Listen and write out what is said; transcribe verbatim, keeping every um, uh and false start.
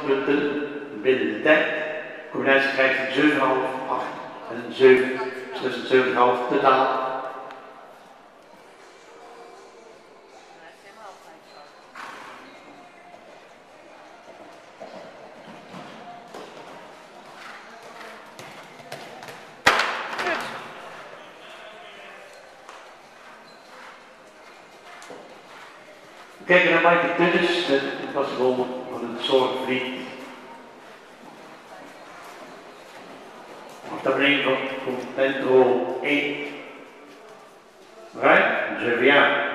punten binnen de tijd. De combinatie krijgt zeven komma vijf, acht en zeven, dus zeven komma vijf totaal. We kijken naar Maaike Tuddes, dat was gewoon van het zorgvriend. Afdeling van contentrol één. Right? zeven jaar.